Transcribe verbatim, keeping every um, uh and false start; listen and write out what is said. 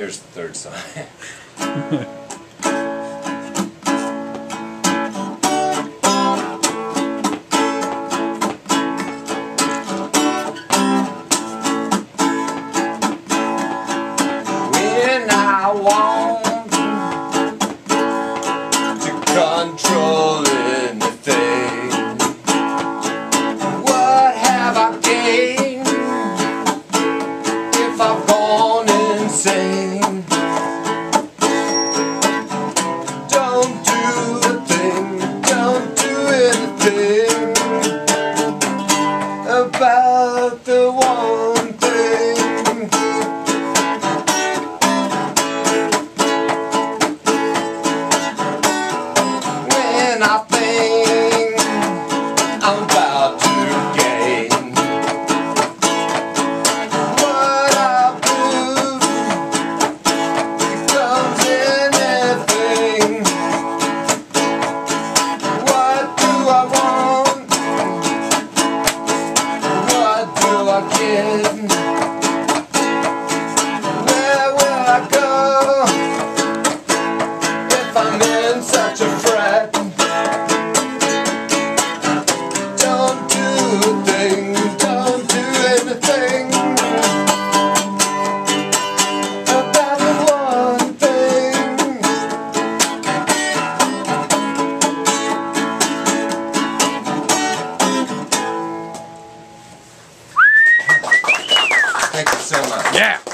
Here's the third song. When I want to control anything, what have I gained if I've gone insane? Don't do a thing, don't do anything about the one thing. When I think I'm about to gain what I prove becomes anything. What do I want? What do I get? Where will I go if I'm in such a fret? Don't do a thing, don't do anything about the one thing. Thank you so much. Yeah.